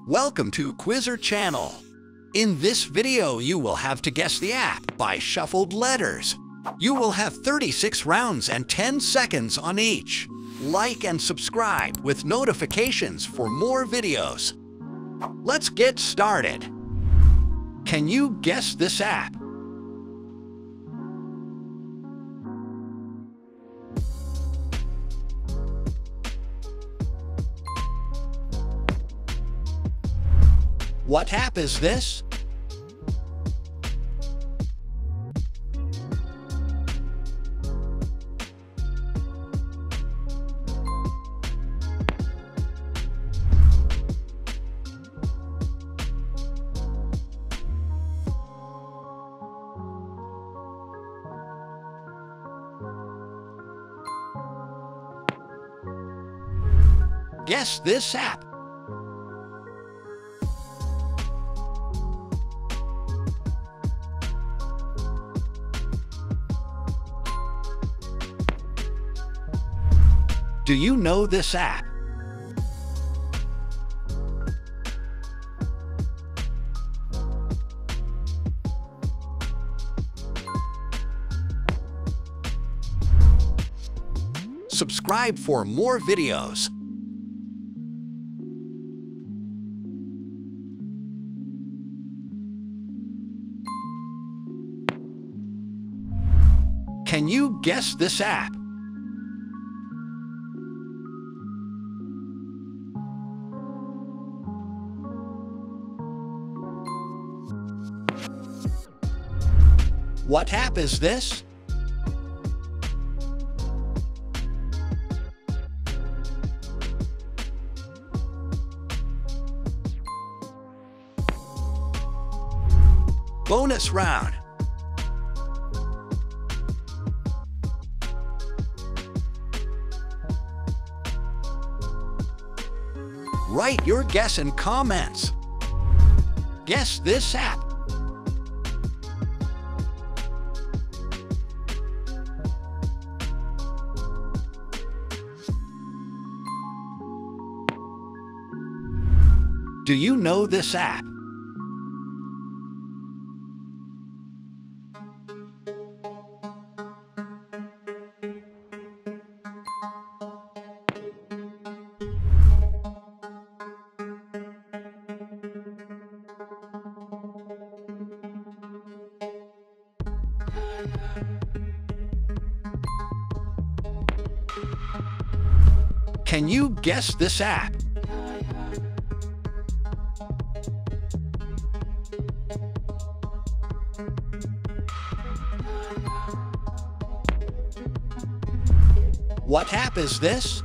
Welcome to Quizzer Channel. In this video, you will have to guess the app by shuffled letters. You will have 36 rounds and 10 seconds on each. Like and subscribe with notifications for more videos. Let's get started. Can you guess this app? What app is this? Guess this app. Do you know this app? Subscribe for more videos. Can you guess this app? What app is this? Bonus round. Write your guess in comments. Guess this app. Do you know this app? Can you guess this app? What app is this?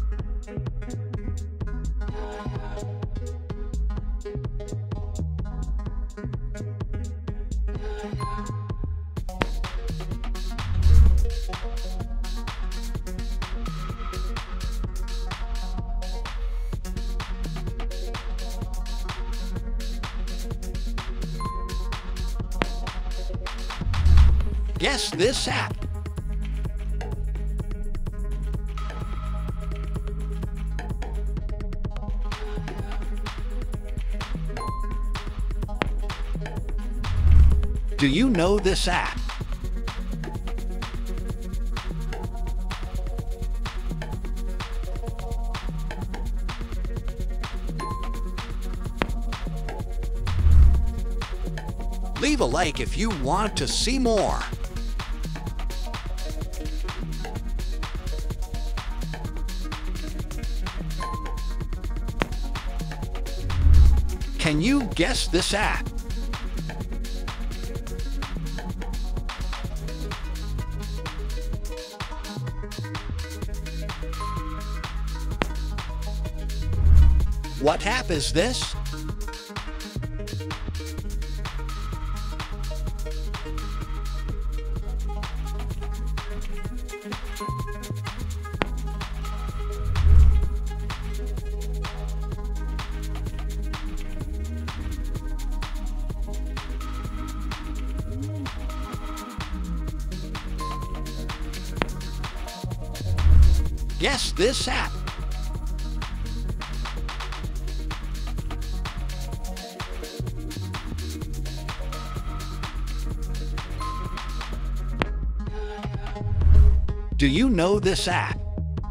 Guess this app. Do you know this app? Leave a like if you want to see more. Can you guess this app? What app is this? Guess this app. Do you know this app?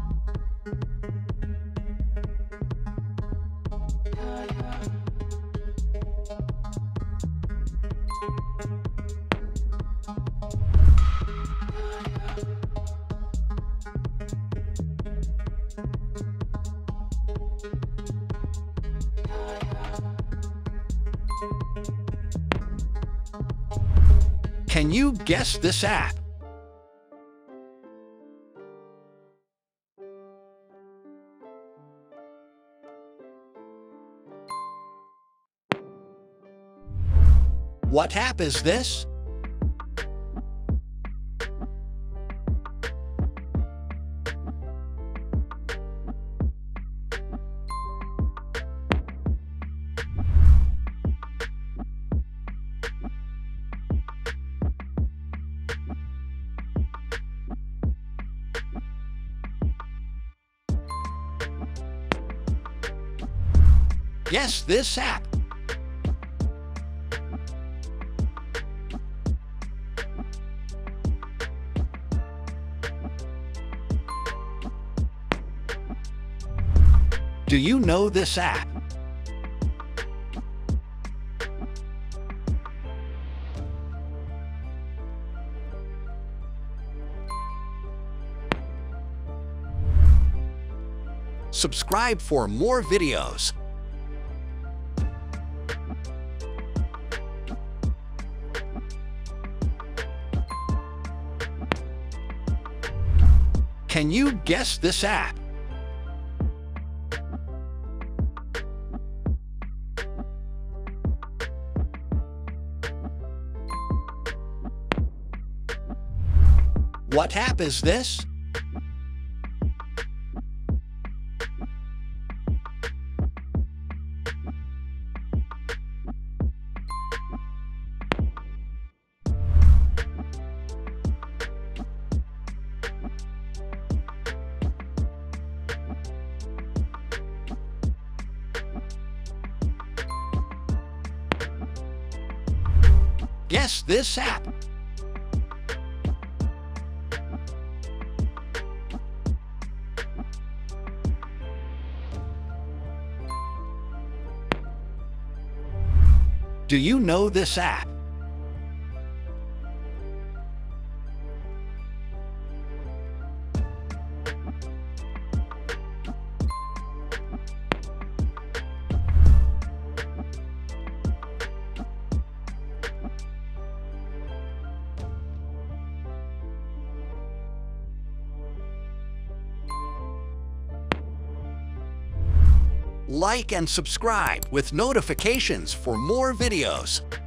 Can you guess this app? What app is this? Guess this app. Do you know this app? Subscribe for more videos. Can you guess this app? What app is this? Guess this app. Do you know this app? Like and subscribe with notifications for more videos.